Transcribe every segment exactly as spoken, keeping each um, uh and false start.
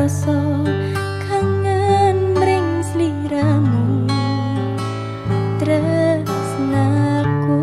rasa kangen mring sliramu tresnaku.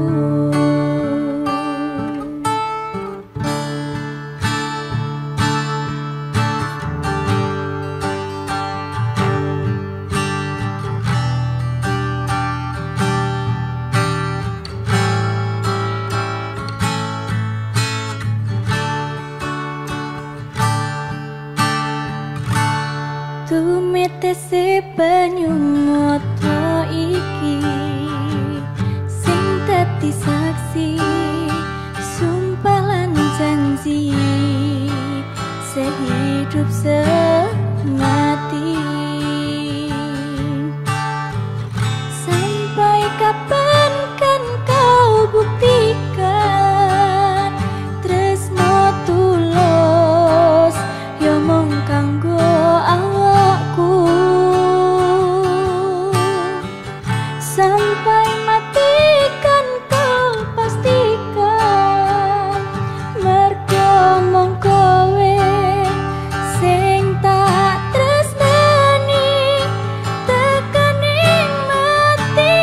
Tumitese banyu mata iki sing dadi saksi sumpah lan janji sehidup semati. Sampai kapan kan kau buktikan tresno tulus yo mung kanggo awakku. Sampai mati kan kau pastikan mergo mung kowe sing tak tresnani tekaning mati.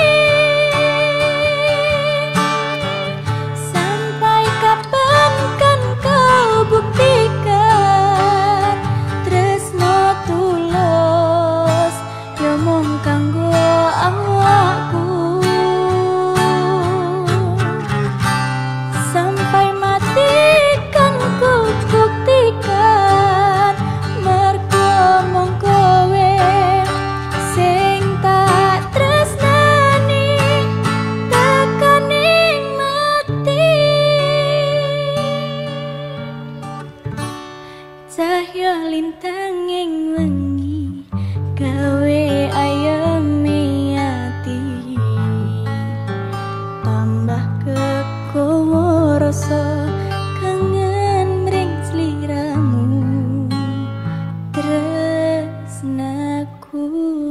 Sampai kapan kan kau buktikan tresno tulus yo mung kanggo awakku. Sampai mati kan ku buktikan mergo mung kowe sing tak tresnani tekaning mati. Cahya lintanging wengi gawe ayeme ati tambah kekowo rasa kangen mring sliramu tresnaku.